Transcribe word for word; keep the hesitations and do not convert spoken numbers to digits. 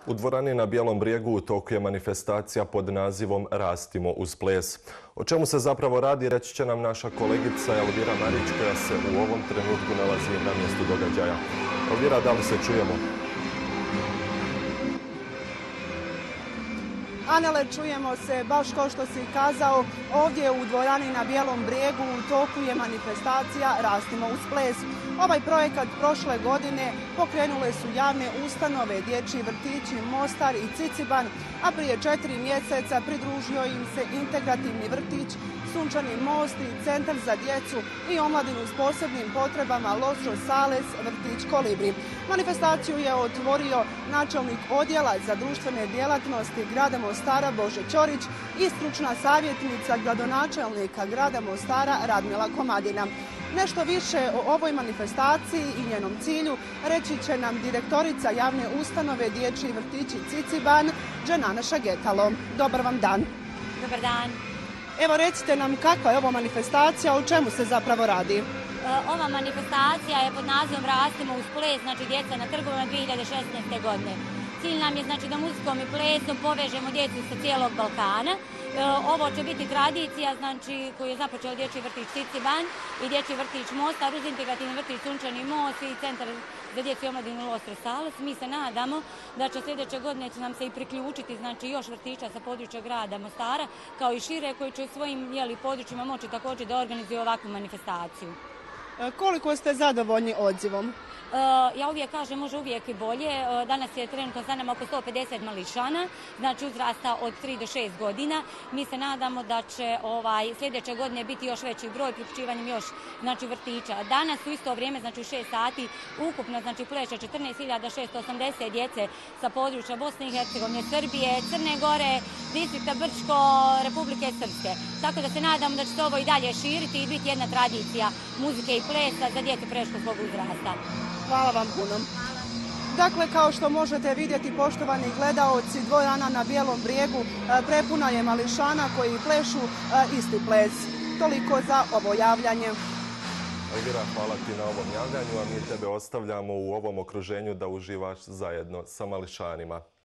U dvorani na Bijelom brijegu u toku je manifestacija pod nazivom Rastimo uz ples. O čemu se zapravo radi reći će nam naša kolegica Elvira Marić koja se u ovom trenutku nalazi na mjestu događaja. Elvira, da li se čujemo? Anele, čujemo se, baš kao što si kazao, ovdje u dvorani na Bijelom brijegu u toku je manifestacija Rastimo uz ples. Ovaj projekat prošle godine pokrenule su javne ustanove, dječji vrtići Mostar i Ciciban, a prije četiri mjeseca pridružio im se integrativni vrtić, Sunčani most i centar za djecu i omladinu s posebnim potrebama Los Rosales, vrtić Kolibri. Manifestaciju je otvorio načelnik odjela za društvene djelatnosti grada Mostara Bože Ćorić i stručna savjetnica gradonačelnika grada Mostara Radmila Komadina. Nešto više o ovoj manifestaciji i njenom cilju reći će nam direktorica javne ustanove dječji vrtići Ciciban, Dženana Šagetalo. Dobar vam dan. Dobar dan. Evo, recite nam kakva je ova manifestacija, o čemu se zapravo radi? Ova manifestacija je pod nazivom Rastimo uz ples, znači djeca na trgovima dvije hiljade šesnaeste. godine. Cilj nam je znači da muzikom i plesom povežemo djecu sa cijelog Balkana. Ovo će biti tradicija znači, koju je započeo dječji vrtić Ciciban i dječji vrtić Mostar uz integrativni vrtić Sunčani most i centar za djecu i omladinu Los Rosales. Mi se nadamo da će sljedeće godine će nam se i priključiti znači, još vrtića sa područja grada Mostara kao i šire koji će u svojim jeli, područjima moći također da organizuju ovakvu manifestaciju. Koliko ste zadovoljni odzivom? Ja uvijek kažem, može uvijek i bolje. Danas je trenutno sa nama oko sto pedeset mališana, znači uzrasta od tri do šest godina. Mi se nadamo da će ovaj, sljedeće godine biti još veći broj priključivanjem još znači, vrtića. Danas u isto vrijeme, znači u šest sati, ukupno znači, pleše četrnaest hiljada šesto osamdeset djece sa područja Bosne i Hercegovine, Srbije, Crne Gore, distrikta Brčko, Republike Srpske. Tako da se nadamo da će se ovo i dalje širiti i biti jedna tradicija muzike i plesa za djecu predškolskog uzrasta. Hvala vam puno. Dakle, kao što možete vidjeti, poštovani gledaoci, dvorana na Bijelom brijegu prepuna je mališana koji plešu isti ples. Toliko za ovo javljanje. Elvira, hvala ti na ovom javljanju, a mi tebe ostavljamo u ovom okruženju da uživaš zajedno sa mališanima.